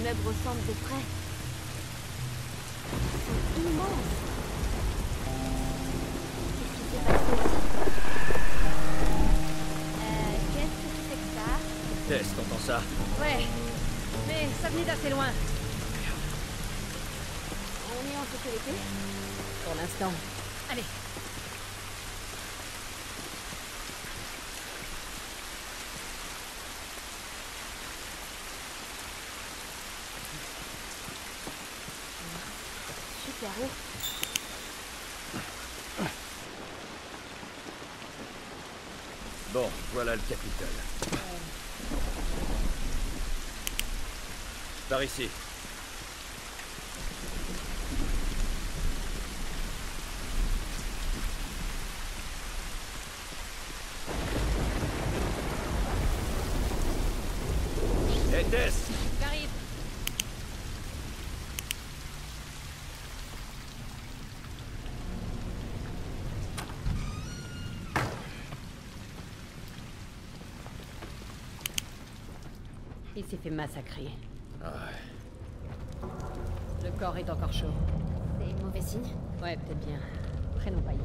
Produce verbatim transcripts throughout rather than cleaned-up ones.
immeubles ressemblent de près. Ils sont immenses. Qu'est-ce qui s'est passé ici? Euh, qu'est-ce que c'est que ça? Tess, t'entends ça? Ouais, mais ça venait d'assez loin. On est en sécurité? Pour l'instant. Allez. Super haut. Bon, voilà le Capitole. Par ici. Hey Tess! J'arrive. Il s'est fait massacrer. Ah ouais. Le corps est encore chaud. C'est mauvais signe? Ouais, peut-être bien. Prenons pas ici.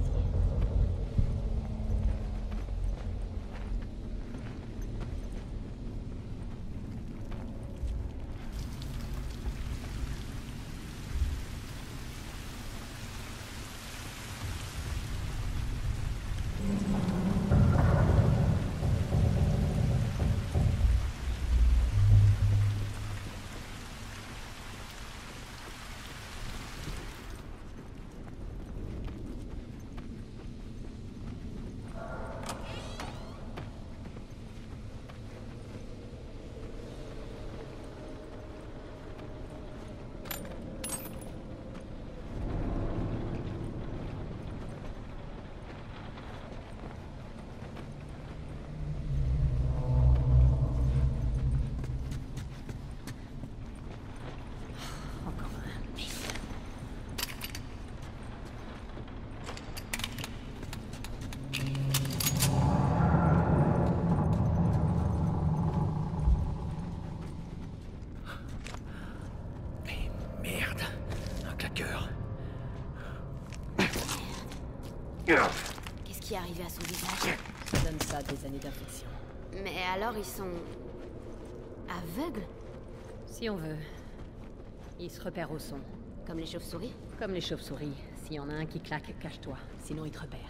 Qu'est-ce qui est arrivé à son visage? Ça donne ça des années d'infection. Mais alors ils sont... aveugles? Si on veut. Ils se repèrent au son. Comme les chauves-souris? Comme les chauves-souris. S'il y en a un qui claque, cache-toi. Sinon ils te repèrent.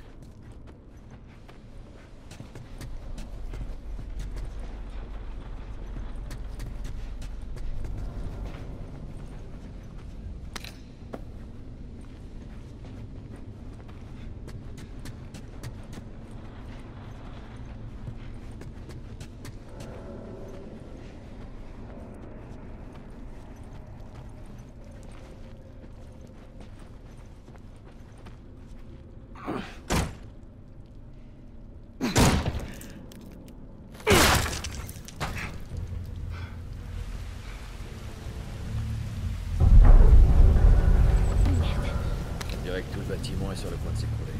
On dirait que tout le bâtiment est sur le point de s'écrouler.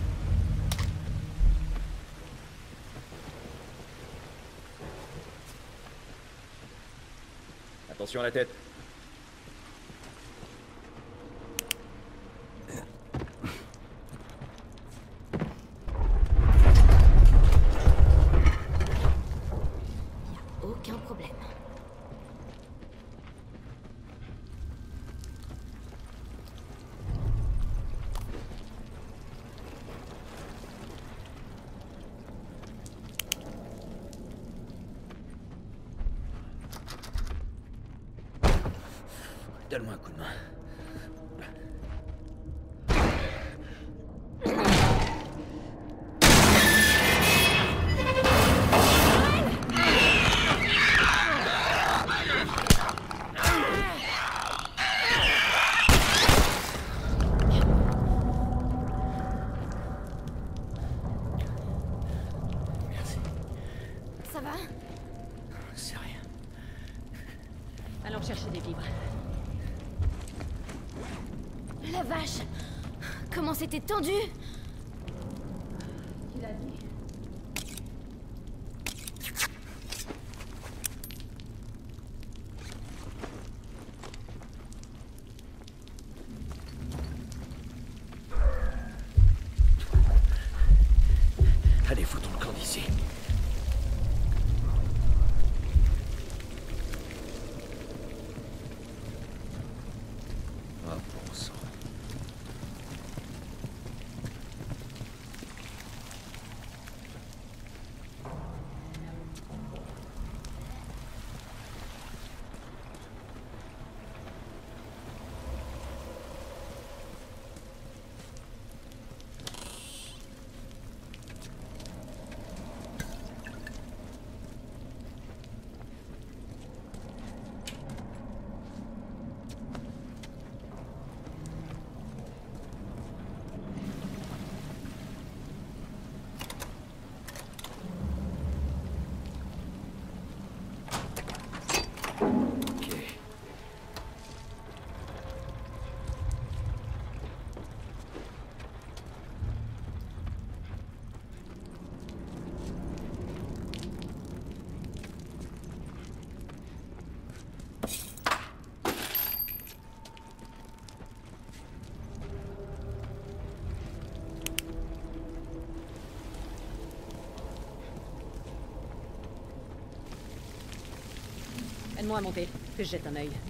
Attention à la tête. Aucun problème. Donne-moi un coup de main. Ça va? C'est rien. Allons chercher des vivres. La vache! Comment c'était tendu! Tu l'as dit. Aide-moi à monter, que je jette un œil.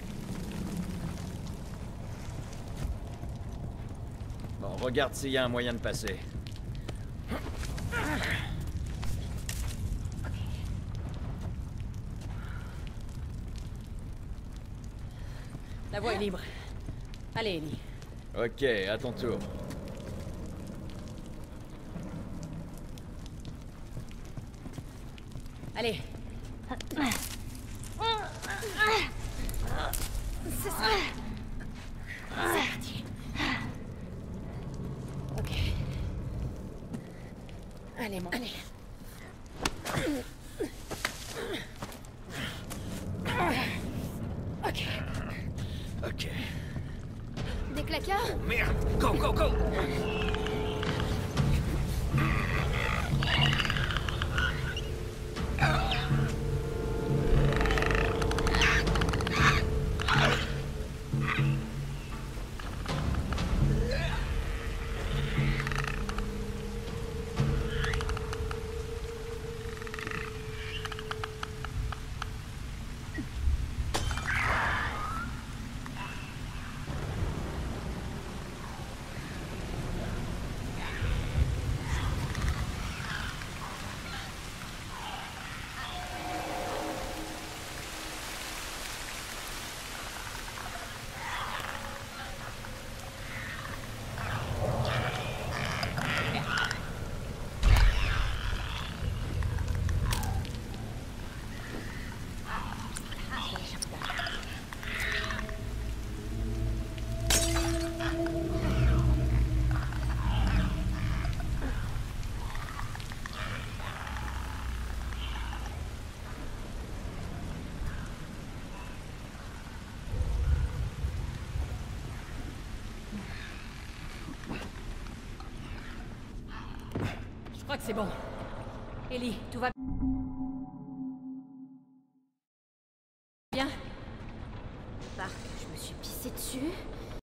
Bon, regarde s'il y a un moyen de passer. La voie est libre. Allez, Ellie. Ok, à ton tour. Allez. C'est ça. C'est parti. Ok. Allez, mon. Allez. Ok. Ok. Des claqueurs? Merde! Go, go, go! Je crois que c'est bon. Ellie, tout va bien? Bah, je me suis pissé dessus.